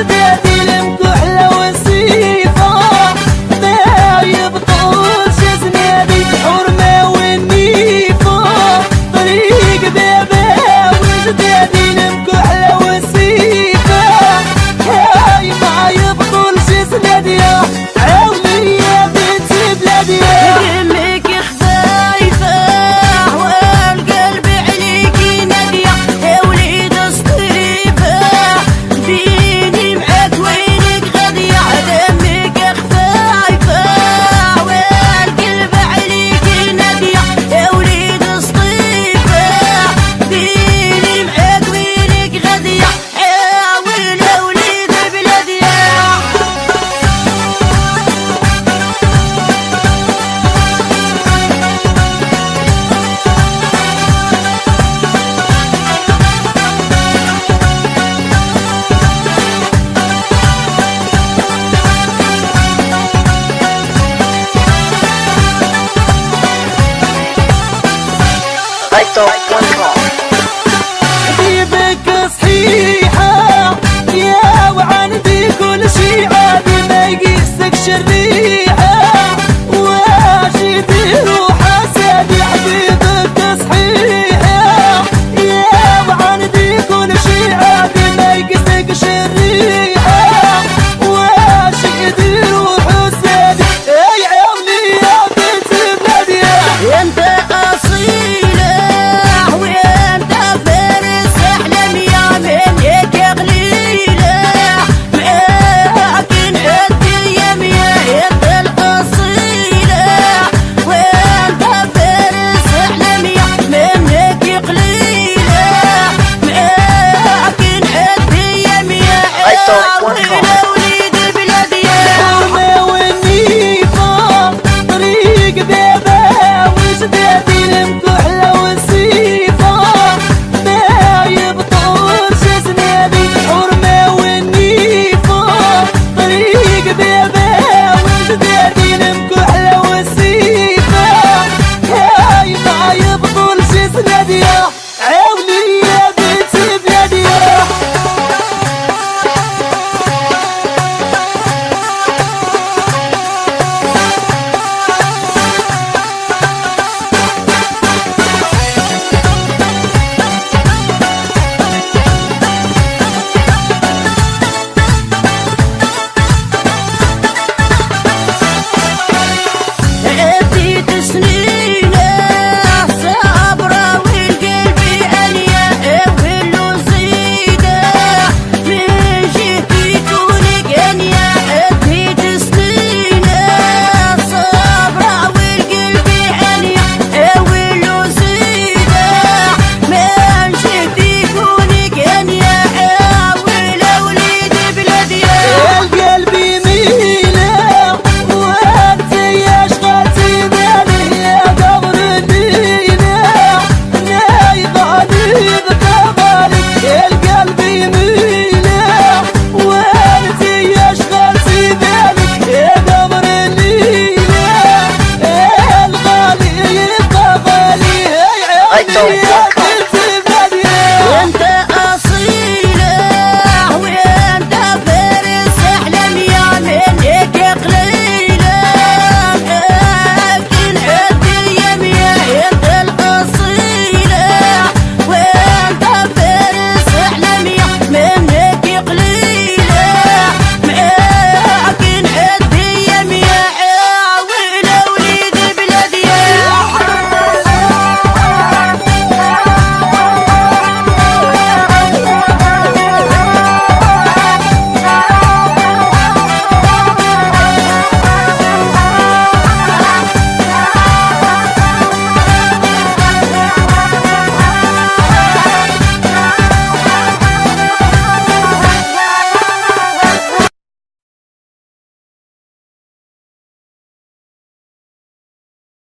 وجدادي المكحلة والسيفة دايب طول شزنادي حرمة والنيفة طريق بابا وجدادي المكحلة والسيفة هاي ما يبطل شزنادي عوني يا بنت بلادي يمك خفايفة والقلب عليكي نادية يا وليد الصيفة ديني معاك وينك غادية دمك خفايفة والقلب عليكي نادية يا وليد الصيفة ديني معاك وينك غادية حاول يا وليد بلادي جيبك صحيحة يا وعندي كل شي عادي ما يقيسك شري